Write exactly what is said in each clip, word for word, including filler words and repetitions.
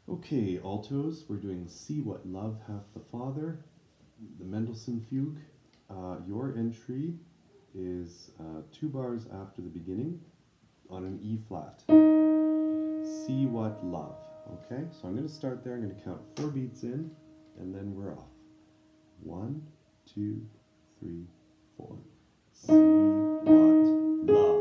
Okay, altos, we're doing See What Love Hath the Father, the Mendelssohn Fugue. Uh, your entry is uh, two bars after the beginning on an E flat. See What Love. Okay, so I'm going to start there. I'm going to count four beats in, and then we're off. One, two, three, four. See what love.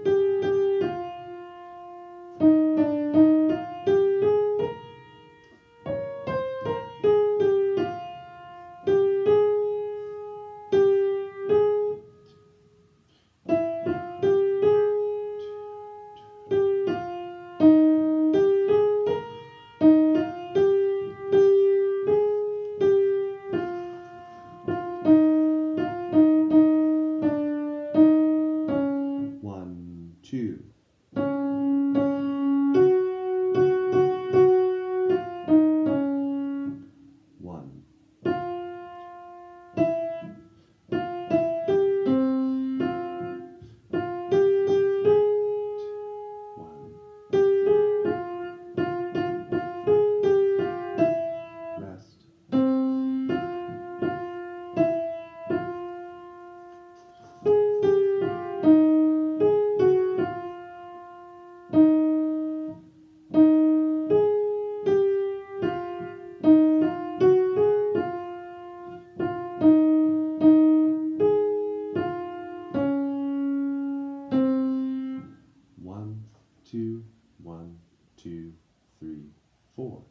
One, two. One. One. Rest. One, two, one, two, three, four.